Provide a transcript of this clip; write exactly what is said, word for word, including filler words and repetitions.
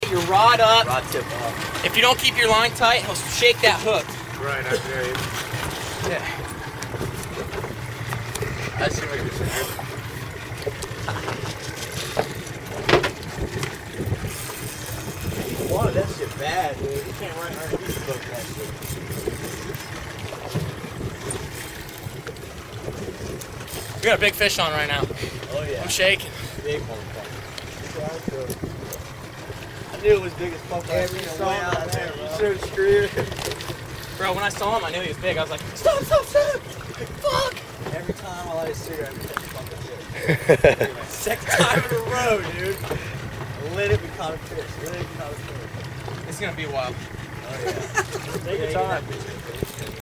your rod up. Rod tip up. If you don't keep your line tight, he'll shake that hook. Right, I hear you. Yeah. That seems like it's He wanted that shit bad, dude. He can't run underneath the boat that shit. We got a big fish on right now. Oh yeah. I'm shaking. Big motherfucker. I knew it was big as fuck. Every way out there, bro. So screwed. Bro, when I saw him, I knew he was big. I was like, stop, stop, stop! Fuck! Every time I light a cigarette, I catch fucking fish. Second time in a row, dude. Let it become a fish. Let it become a fish. It's gonna be a while. Oh yeah. Take your time.